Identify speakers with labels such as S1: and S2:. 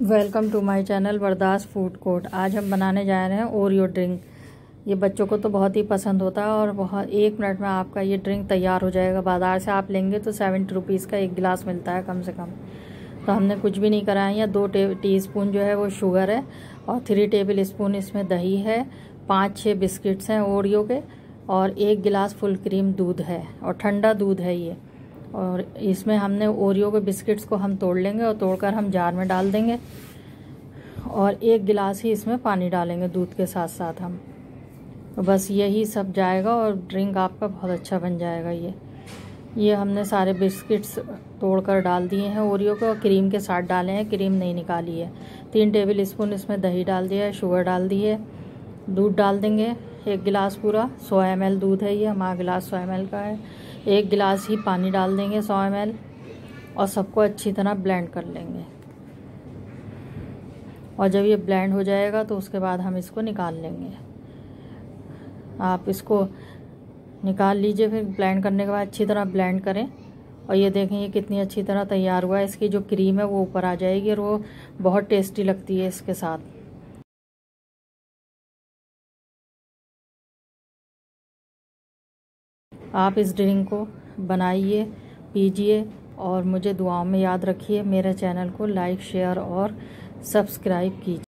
S1: Welcome to my channel Vardas food court. आज हम बनाने जा रहे हैं ओरियो ड्रिंक। ये बच्चों को तो बहुत ही पसंद होता है और बहुत 1 मिनट में आपका ये ड्रिंक तैयार हो जाएगा। बाज़ार से आप लेंगे तो 70 रुपीज़ का 1 गिलास मिलता है कम से कम। तो हमने कुछ भी नहीं करा है। यहाँ 2 टीस्पून जो है वो शुगर है और 3 टेबल स्पून इसमें दही है, 5-6 बिस्किट्स हैं ओरियो के और 1 गिलास फुल क्रीम दूध है और ठंडा दूध है ये। और इसमें हमने ओरियो के बिस्किट्स को हम तोड़ लेंगे और तोड़कर हम जार में डाल देंगे और 1 गिलास ही इसमें पानी डालेंगे दूध के साथ साथ हम। तो बस यही सब जाएगा और ड्रिंक आपका बहुत अच्छा बन जाएगा। ये हमने सारे बिस्किट्स तोड़कर डाल दिए हैं ओरियो को और क्रीम के साथ डाले हैं, क्रीम नहीं निकाली है। 3 टेबल स्पून इसमें दही डाल दिया है, शुगर डाल दी है, दूध डाल देंगे 1 गिलास पूरा। 100 ml दूध है ये, हमारा गिलास 100 ml का है। 1 गिलास ही पानी डाल देंगे 100 ml और सबको अच्छी तरह ब्लेंड कर लेंगे। और जब ये ब्लेंड हो जाएगा तो उसके बाद हम इसको निकाल लेंगे। आप इसको निकाल लीजिए। फिर ब्लेंड करने के बाद अच्छी तरह ब्लेंड करें और ये देखें ये कितनी अच्छी तरह तैयार हुआ है। इसकी जो क्रीम है वो ऊपर आ जाएगी और वो बहुत टेस्टी लगती है इसके साथ। आप इस ड्रिंक को बनाइए, पीजिए और मुझे दुआओं में याद रखिए। मेरे चैनल को लाइक, शेयर और सब्सक्राइब कीजिए।